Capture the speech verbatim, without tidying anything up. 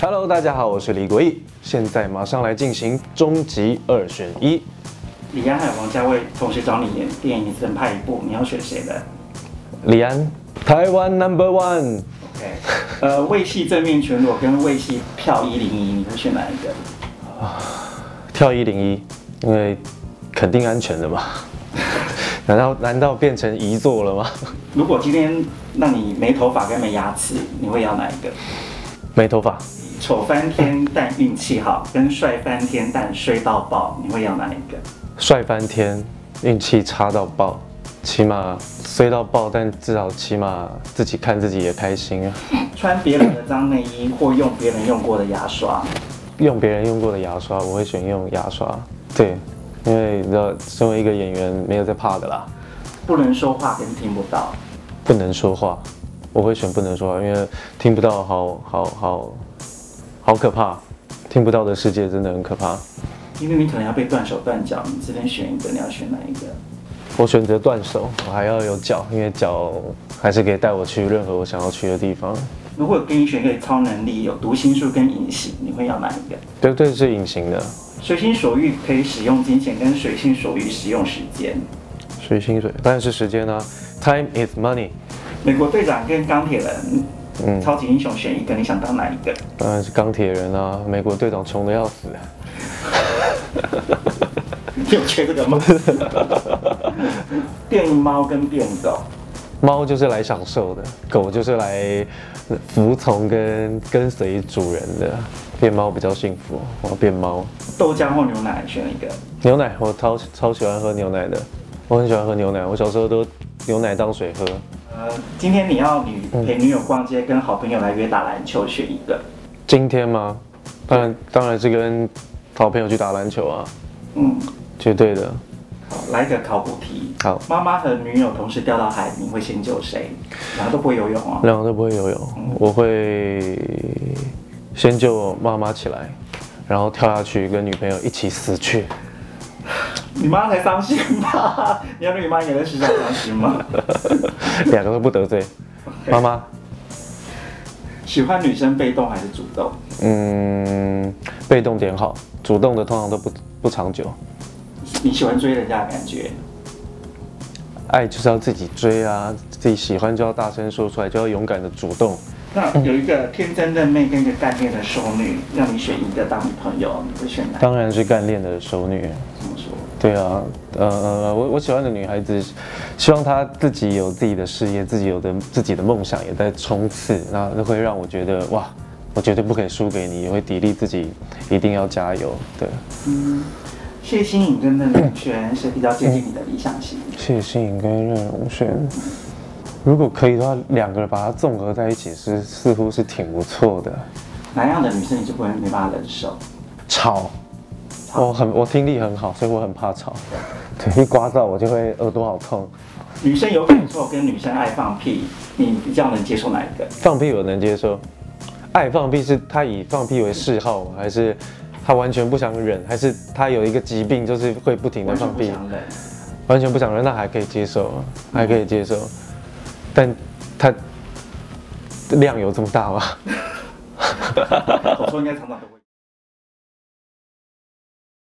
Hello， 大家好，我是李国毅，现在马上来进行终极二选一。 李安还有王家卫同时找你演电影，你只能拍一部，你要选谁的？ 李安，台湾 Number One。OK， 呃，魏系正面全裸跟魏系票一零一，你会选哪一个？ 啊，跳一零一，因为肯定安全的嘛。难道难道变成遗作了吗？ 如果今天让你没头发跟没牙齿，你会要哪一个？ 没头发。 丑翻天但运气好，跟帅翻天但衰到爆，你会要哪一个？ 帅翻天，运气差到爆，起码衰到爆，但至少起码自己看自己也开心啊。 穿别人的脏内衣或用别人用过的牙刷， 用别人用过的牙刷，我会选用牙刷。对，因为你知道，身为一个演员，没有在怕的啦。 不能说话跟听不到， 不能说话，我会选不能说话，因为听不到好好好好可怕，听不到的世界真的很可怕。 因为你可能要被断手断脚，你只能选一个，你要选哪一个？ 我选择断手，我还要有脚，因为脚还是可以带我去任何我想要去的地方。 如果给你选一个超能力，有读心术跟隐形，你会要哪一个？ 对对，是隐形的。 随心所欲可以使用金钱，跟随心所欲使用时间。 随心所欲当然是时间啊 ，Time is money。 美国队长跟钢铁人， 嗯， 超级英雄选一个，你想当哪一个？ 当然是钢铁人啊，美国队长穷的要死。 你有缺这个吗？变猫跟变狗， 猫就是来享受的，狗就是来服从跟跟随主人的。变猫比较幸福，我要变猫。 豆浆或牛奶选一个。 牛奶，我超超喜欢喝牛奶的，我很喜欢喝牛奶，我小时候都牛奶当水喝。 呃，今天你要女陪女友逛街，跟好朋友来约打篮球，选一个。 今天吗？当然当然是跟好朋友去打篮球啊。嗯，绝对的。 好，来一个考古题。 好， 妈妈和女友同时掉到海，你会先救谁？两个都不会游泳哦。 两个都不会游泳，嗯、我会先救妈妈起来，然后跳下去跟女朋友一起死去。 你妈才伤心吧？你要对你妈也在世上伤心吗？ 两个都不得罪。妈妈。 喜欢女生被动还是主动？ 嗯，被动点好，主动的通常都不不长久。 你喜欢追人家的感觉？ 爱就是要自己追啊，自己喜欢就要大声说出来，就要勇敢的主动。 那有一个天真嫩妹跟一个干练的熟女，让你选一个当女朋友，你会选哪？ 当然是干练的熟女。 怎么说？ 对啊，呃，我我喜欢的女孩子，希望她自己有自己的事业，自己有的自己的梦想也在冲刺，那那会让我觉得哇，我绝对不可以输给你，也会砥砺自己，一定要加油。对。嗯， 谢欣颖跟任容萱谁比较接近你的理想型？ 谢欣颖跟任容萱。如果可以的话，两个人把它综合在一起是似乎是挺不错的。 哪样的女生你就不会没办法忍受？ 吵，我很我听力很好，所以我很怕吵。对，一刮到我就会耳朵好痛。 女生有感受跟女生爱放屁，你比较能接受哪一个？ 放屁我能接受，爱放屁是她以放屁为嗜好，还是她完全不想忍，还是她有一个疾病就是会不停的放屁？ 完全不想忍， 完全不想忍，那还可以接受，还可以接受。但它量有这么大吗？ 我说应该常常都会。